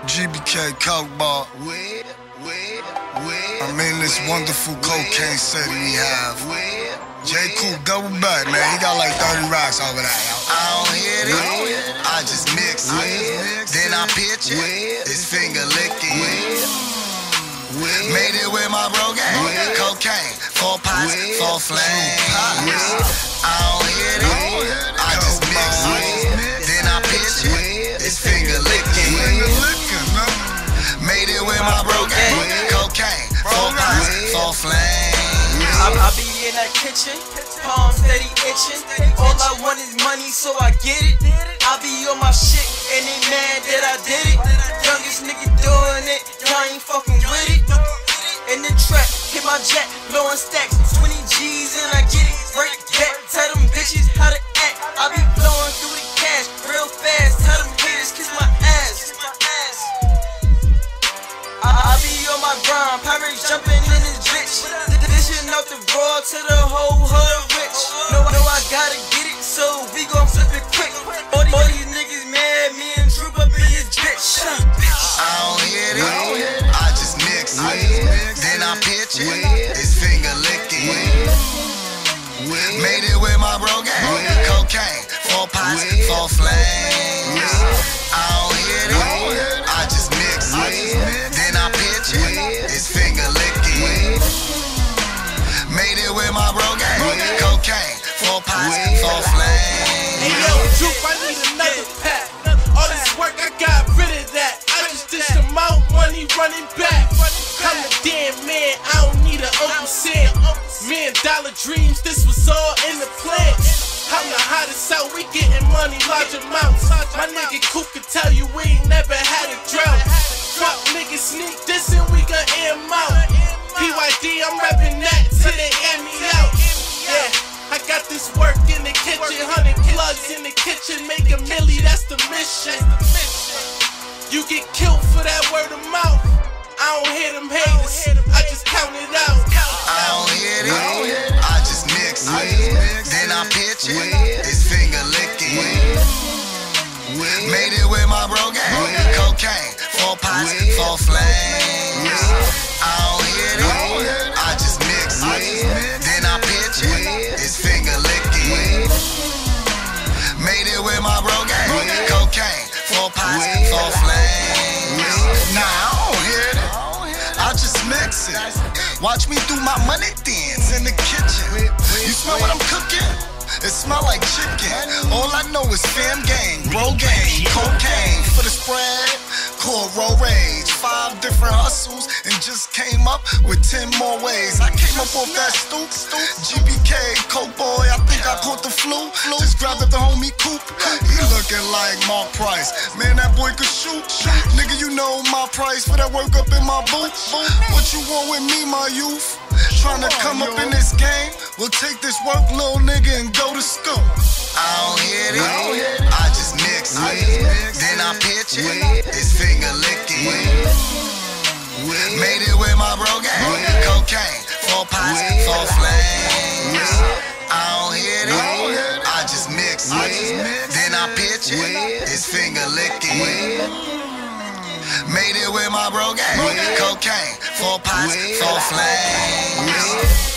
GBK Coke Bar. I mean this wonderful cocaine city we have. J. Cool double back, man. He got like 30 racks over there. I don't hit it, I just mix it. Then I pitch it, it's finger licking. Made it with my bro gang. Cocaine, 4 pots, 4 flames. I don't hit it, I just mix it. Then I pitch it, it's finger licking. Made it with my bro gang. Cocaine, 4 pots, 4 flames. I be in that kitchen, palms steady itching. All I want is money, so I get it. I be on my shit, and they mad that I did it. Youngest nigga doing it, y'all ain't fucking with it. In the trap, hit my jack, blowing stacks, 20 G's and I get it. Break back, tell them bitches how to act. I be blowing through the cash real fast. Tell them haters kiss my ass. I be on my grind, pirates jumping in this bitch. Dishing out the raw to the whole hood rich. No, I gotta get it, so we gon' flip it quick. All these niggas mad, me and Drew up in his bitch. I don't hit it, I just mix it. Then I pitch it, it's finger licking. Made it with my bro gang. Cocaine, 4 pots, 4 flames. I don't hit it, I just mix it. Then I pitch it, it's finger licking. Made it with my bro gang. Cocaine, 4 pots, 4 flames. Hey yo, Juke, I need another pack. All this work, I got rid of that. I just did some more money running back. I'm a damn man, I don't need an Uncle Sam. Me and Dollar Dreams, this was all in the plan. I'm the hottest out, we getting money, large amounts. My nigga Coop can tell you we ain't never had a drought. Fuck niggas sneak this and we gon' air 'em out. PYD, I'm reppin' that till they air me out. Yeah, I got this work in the kitchen, 100 plugs in the kitchen, make a milli, that's the mission. You get killed for that word of mouth. I don't hear them haters, I just count it out. I don't hit it, I just mix it. Then I pitch it, it's finger licking. Made it with my bro gang. Cocaine, 4 pots, 4 flames. I don't hit it, I just mix it. Then I pitch it, it's finger licking. Made it with my bro gang. Cocaine, 4 pots, 4 flames. Nah, I don't hit it, I just mix it. Watch me do my money dance in the kitchen. You smell what I'm cooking? It smell like chicken. All I know is fam gang, bro gang, cocaine for the spread. Called road rage, 5 different hustles, and just came up with 10 more ways. I came up off that stoop. GBK, Coke Boy, I think I caught the flu. Just grabbed up the homie Coop. He looking like Mark Price. Man, that boy could shoot. Nigga, you know my price for that work up in my boot. What you want with me, my youth? Tryna come up in this game? We'll take this work, little nigga, and go to school. I don't hit it, I just mix it. Then I pitch it, it's finger licking. Made it with my bro gang. Cocaine, 4 pots, 4 flames. I don't hit it, I just mix it. Then I pitch it, it's finger licking. Made it with my bro gang. Cocaine, 4 pots, 4 flames.